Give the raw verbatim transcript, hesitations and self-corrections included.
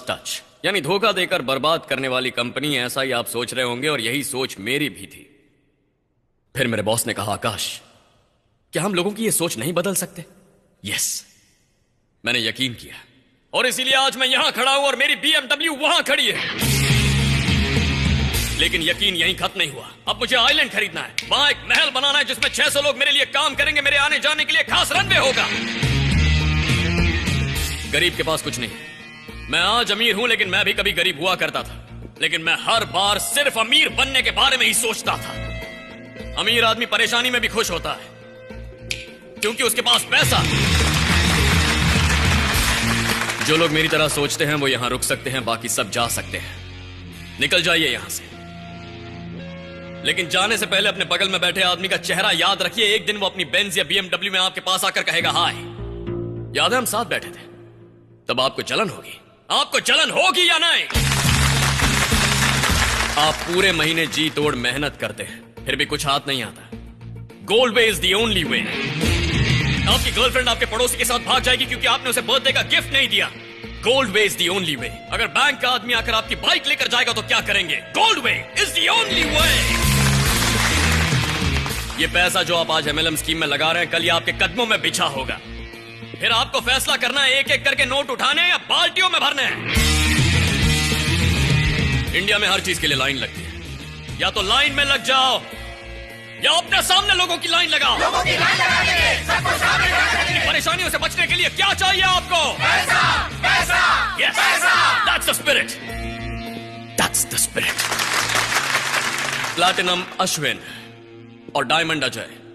Touch, यानी धोखा देकर बर्बाद करने वाली कंपनी। ऐसा ही आप सोच रहे होंगे और यही सोच मेरी भी थी। फिर मेरे बॉस ने कहा, आकाश, क्या हम लोगों की यह सोच नहीं बदल सकते? यस, मैंने यकीन किया और इसीलिए आज मैं यहां खड़ा हूं और मेरी बीएमडब्ल्यू वहां खड़ी है। लेकिन यकीन यहीं खत्म नहीं हुआ। अब मुझे आइलैंड खरीदना है, वहां एक महल बनाना है जिसमें छह सौ लोग मेरे लिए काम करेंगे, मेरे आने जाने के लिए खास रनवे होगा। गरीब के पास कुछ नहीं, मैं आज अमीर हूं लेकिन मैं भी कभी गरीब हुआ करता था। लेकिन मैं हर बार सिर्फ अमीर बनने के बारे में ही सोचता था। अमीर आदमी परेशानी में भी खुश होता है क्योंकि उसके पास पैसा। जो लोग मेरी तरह सोचते हैं वो यहां रुक सकते हैं, बाकी सब जा सकते हैं। निकल जाइए यहां से, लेकिन जाने से पहले अपने बगल में बैठे आदमी का चेहरा याद रखिए। एक दिन वो अपनी बेंज या बीएमडब्ल्यू में आपके पास आकर कहेगा, हाय, याद है हम साथ बैठे थे? तब आपको जलन होगी। आपको जलन होगी या नहीं? आप पूरे महीने जी तोड़ मेहनत करते हैं, फिर भी कुछ हाथ नहीं आता। Gold way is the only way. आपकी गर्लफ्रेंड आपके पड़ोसी के साथ भाग जाएगी क्योंकि आपने उसे बर्थडे का गिफ्ट नहीं दिया। Gold way is the only way. अगर बैंक का आदमी आकर आपकी बाइक लेकर जाएगा तो क्या करेंगे? Gold way is the only way. ये पैसा जो आप आज एमएलएम स्कीम में लगा रहे हैं, कल ये आपके कदमों में बिछा होगा। फिर आपको फैसला करना है एक एक करके नोट उठाने या बाल्टियों में भरने हैं। इंडिया में हर चीज के लिए लाइन लगती है। या तो लाइन में लग जाओ या अपने सामने लोगों की लाइन लगाओ। लोगों की लाइन लगा देंगे, सबको सामने लगा देंगे। परेशानियों से बचने के लिए क्या चाहिए आपको? पैसा, पैसा, yes, पैसा। That's the spirit. That's the spirit. Platinum Ashwin और डायमंड अजय